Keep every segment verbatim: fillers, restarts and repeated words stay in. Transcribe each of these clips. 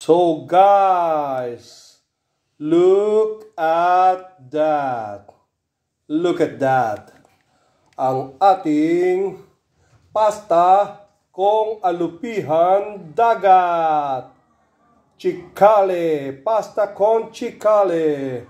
So guys, look at that. Look at that. Ang ating pasta kung alupihan dagat. Chicale, pasta con chicale.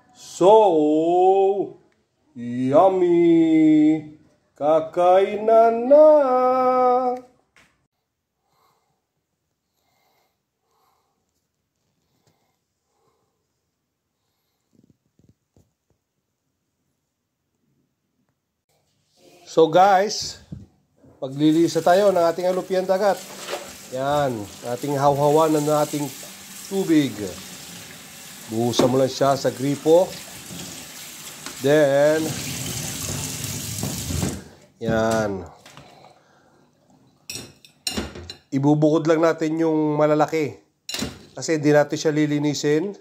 So yummy. Kakainan na. So guys, paglilisa tayo ng ating alupihan dagat. Yan, ating hawhawan ng ating tubig. Buhusan mo lang siya sa gripo. Then, yan. Ibubukod lang natin yung malalaki. Kasi hindi natin siya lilinisin.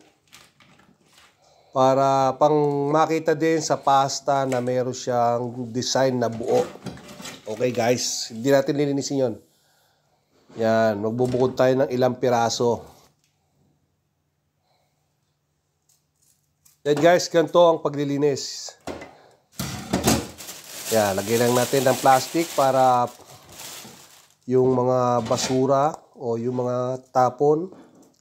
Para pang makita din sa pasta na meron siyang design na buo. Okay guys, hindi natin lilinisin yon. Yan, magbubukod tayo ng ilang piraso. Then guys, ganito ang paglilinis. Yan, lagay lang natin ng plastic para yung mga basura o yung mga tapon.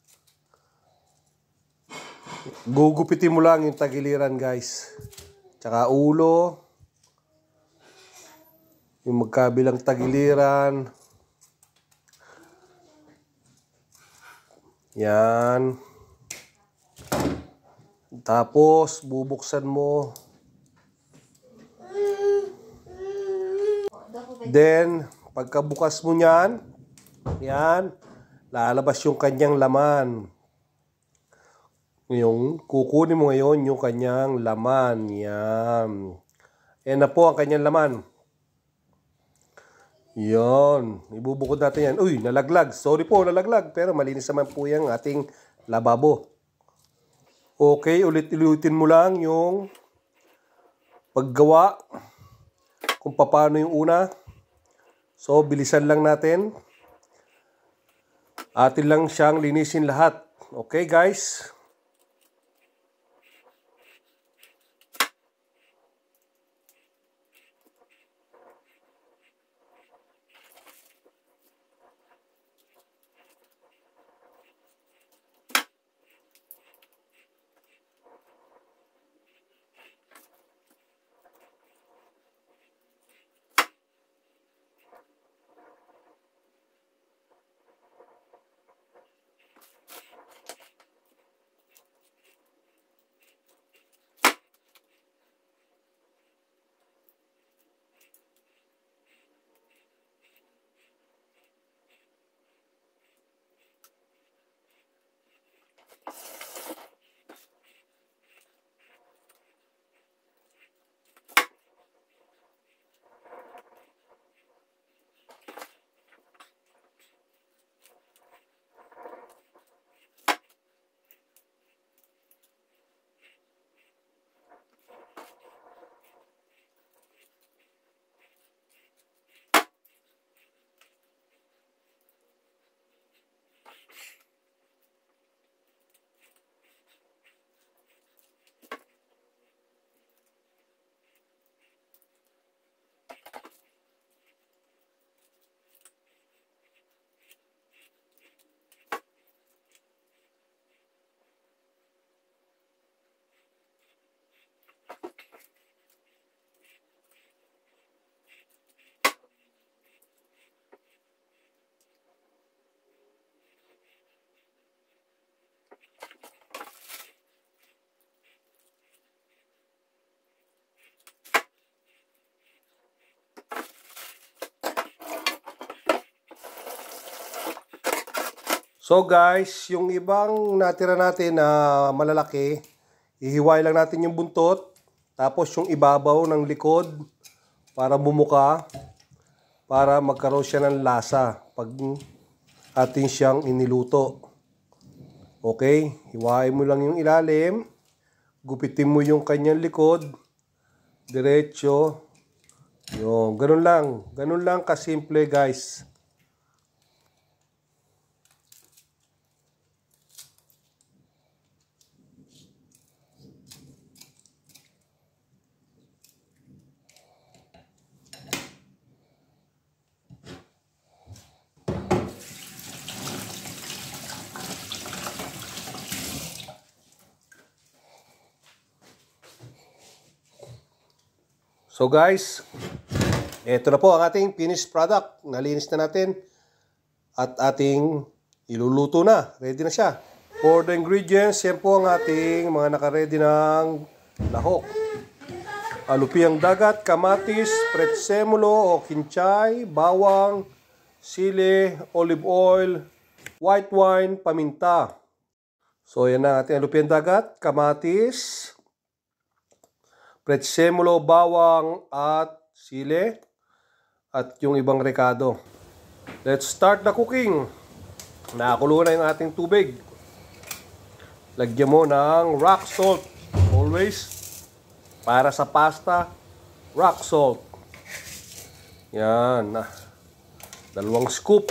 Gugupitin mo lang yung tagiliran guys. Tsaka ulo. Yung magkabilang tagiliran. Yan. Tapos bubuksan mo. Then pagkabukas mo niyan, yan, lalabas yung kanyang laman. Yung kukunin mo ngayon yung kanyang laman. Yan. Yan na po ang kanyang laman. Yan. Ibubukod natin yan. Uy, nalaglag. Sorry po, nalaglag. Pero malinis naman po yung ating lababo. Okay, ulit-ulitin mo lang yung paggawa. Kung paano yung una. So, bilisan lang natin. Atin lang siyang linisin lahat. Okay, guys. So guys, yung ibang natira natin na malalaki, ihiway lang natin yung buntot, tapos yung ibabaw ng likod para bumuka, para magkaroon siya ng lasa pag atin siyang iniluto. Okay, hiwain mo lang yung ilalim, gupitin mo yung kanyang likod, diretso. Yung, ganun lang, ganun lang kasimple guys. So guys, ito na po ang ating finished product. Nalinis na natin at ating iluluto na. Ready na siya. For the ingredients, yan po ang ating mga naka-ready ng lahok. Alupiang dagat, kamatis, pretzemolo o kinchay, bawang, sili, olive oil, white wine, paminta. So yan ang ating alupiang dagat, kamatis, pretzemolo, bawang at sili at yung ibang rekado. Let's start the cooking. Nakakulo na yung ating tubig. Lagyan mo ng rock salt. Always para sa pasta, rock salt. Yan. Dalawang scoop.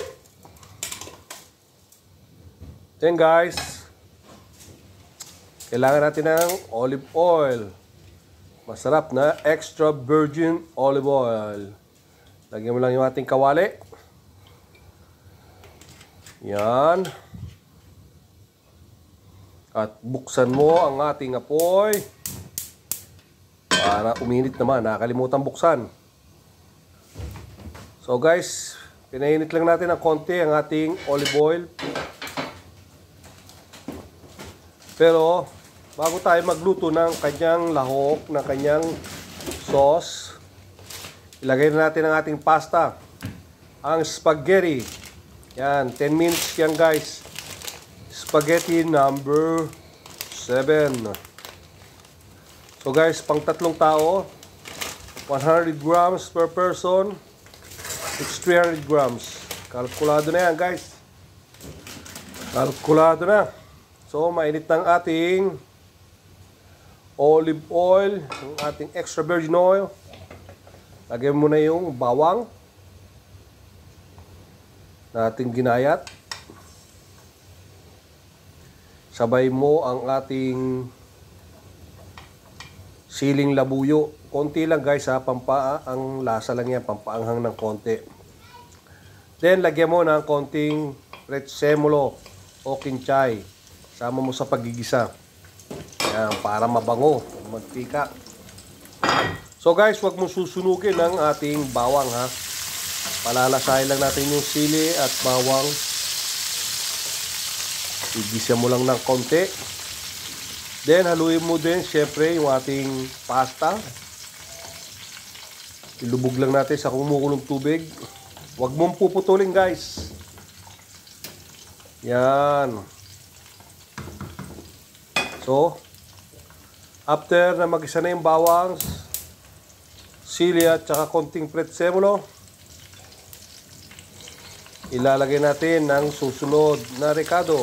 Then guys, kailangan natin ng olive oil. Masarap na extra virgin olive oil. Lagyan mo lang yung ating kawali. Yan. At buksan mo ang ating apoy. Para uminit naman. Nakakalimutan buksan. So guys, pinainit lang natin ng konti ang ating olive oil. Pero bago tayo magluto ng kanyang lahok, ng kanyang sauce, ilagay na natin ang ating pasta. Ang spaghetti. Yan, ten minutes yan guys. Spaghetti number seven. So guys, pang tatlong tao, one hundred grams per person. It's three hundred grams. Kalkulado na yan guys. Kalkulado na. So, mainit ng ating olive oil, yung ating extra virgin oil. Lagyan mo na yung bawang na ating ginayat. Sabay mo ang ating siling labuyo. Konti lang guys ha, pampa, ang lasa lang yan, pampaanghang ng konti. Then, lagyan mo ng konting pretzemolo o kinchay. Sama mo sa pagigisa. Yan, para mabango, magpika. So guys, wag mong susunugin ang ating bawang ha. Palalasahin lang natin yung sili at bawang. Igisa mo lang ng konti. Then haluin mo din syempre yung ating pasta. Ilubog lang natin sa kumukulong tubig. Wag mong puputulin guys. Yan. So, after na mag-isa na yung bawang, sili at saka konting pretzemolo, ilalagay natin ang susunod na rekado.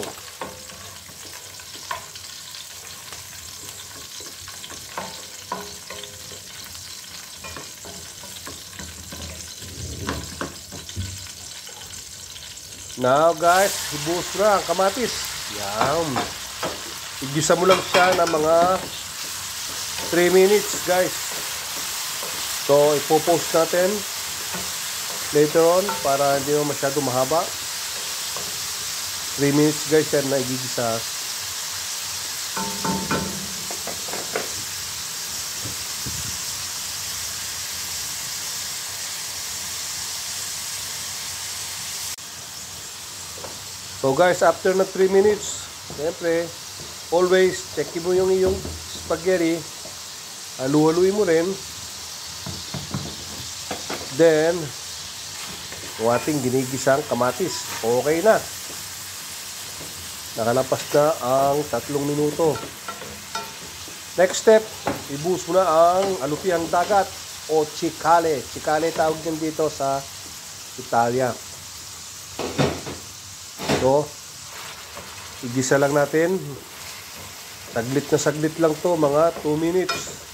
Now guys, ibuhos na ang kamatis. Yan. Igisa mo lang siya ng mga three minutes guys. So, ipopost natin later on para hindi mo masyado mahaba. three minutes guys yan na igigisa. So guys, after na three minutes, siyempre, always check mo yung iyong spaghetti. Halu-haluin mo rin. Then, yung ating ginigisang kamatis. Okay na. Nakalapas na ang tatlong minuto. Next step, ibuhos mo na ang alupiang dagat o cicale. Cicale tawag din dito sa Italia. So, igisa lang natin. Saglit na saglit lang to, mga two minutes.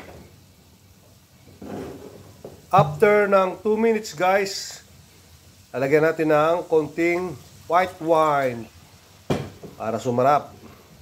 After ng two minutes guys, lalagyan natin ng konting white wine para sumarap.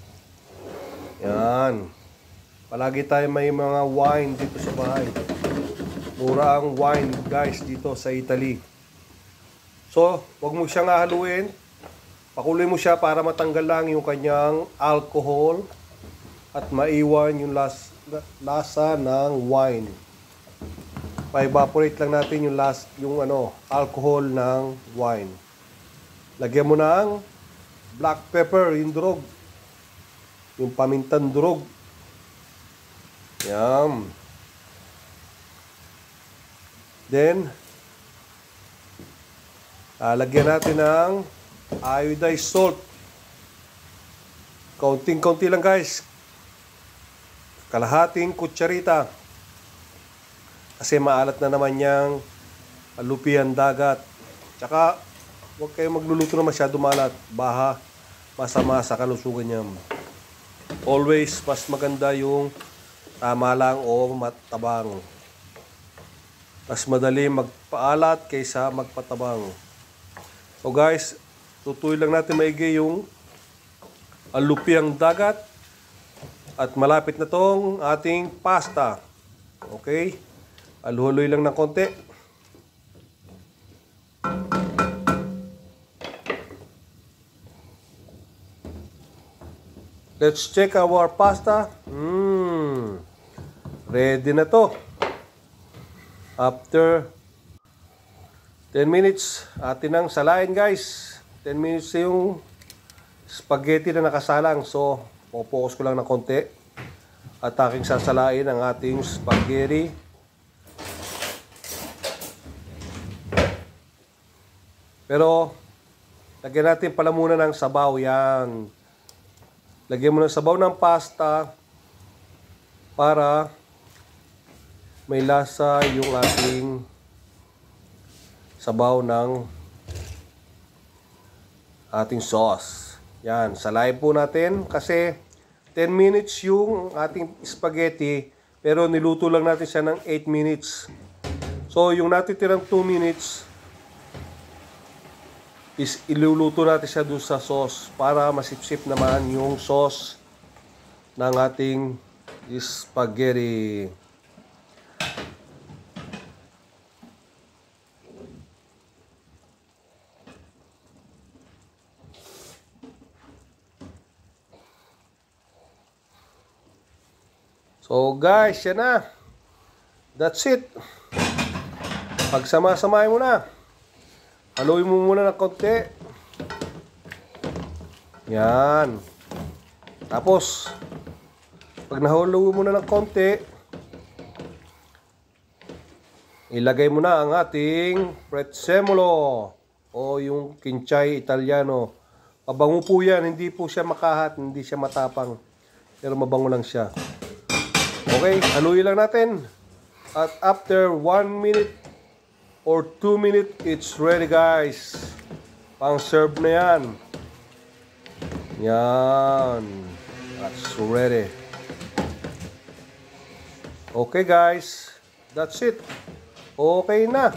Yan. Palagi tayo may mga wine dito sa bahay. Mura ang wine guys dito sa Italy. So, wag mo siyang haluin. Pakuloy mo siya para matanggal lang yung kanyang alcohol at maiwan yung las, lasa ng wine. Pa-evaporate lang natin yung last yung ano, alcohol ng wine. Lagyan mo ng black pepper, yung durog. Yung pamintang durog. Yan. Then, uh, lagyan natin ng iodized salt. Kaunting-kaunti lang guys. Kalahating kutsarita. Kasi maalat na naman yung alupihan dagat. Tsaka, huwag kayong magluluto na masyado maalat. Baha, masama sa kalusugan niya. Always, mas maganda yung tama lang o matabang. Mas madali magpaalat kaysa magpatabang. So guys, tutuloy lang natin maigi yung alupiang dagat. At malapit na tong ating pasta. Okay? Aluhaloy lang ng konti. Let's check our pasta. Mmm. Ready na to. After ten minutes, atin ang salain guys. ten minutes yung spaghetti na nakasalang. So, focus ko lang ng konti. At aking sasalain ang ating spaghetti. Pero, lagyan natin pala muna ng sabaw. Yan. Lagyan mo ng sabaw ng pasta para may lasa yung ating sabaw ng ating sauce. Yan, salain po natin kasi ten minutes yung ating spaghetti pero niluto lang natin siya ng eight minutes. So, yung natitirang two minutes is iluluto natin siya dun sa sauce para masipsip naman yung sauce ng ating spaghetti. So guys, yan na. That's it. Pagsama-samahin mo na. Haluin mo muna ng konti. Yan. Tapos, pag nahaluin mo na ng konti, ilagay mo na ang ating prezzemolo o yung kinchay italiano. Mabango po yan. Hindi po siya makahat. Hindi siya matapang. Pero mabango lang siya. Okay, haluin lang natin. At after one minute or two minutes, it's ready guys. Pang serve na yan. Yan. That's ready. Okay guys. That's it. Okay na.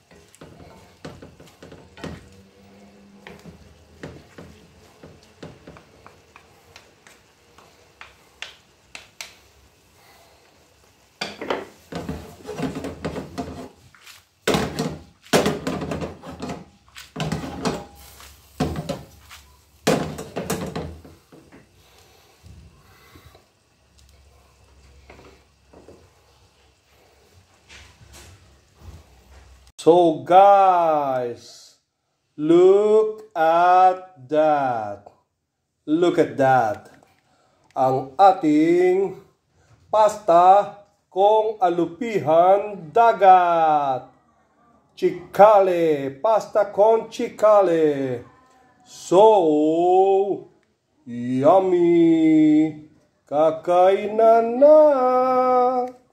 So guys, look at that. Look at that. Ang ating pasta kung alupihan dagat. Cicale. Pasta con cicale. So, yummy. Kakainan na.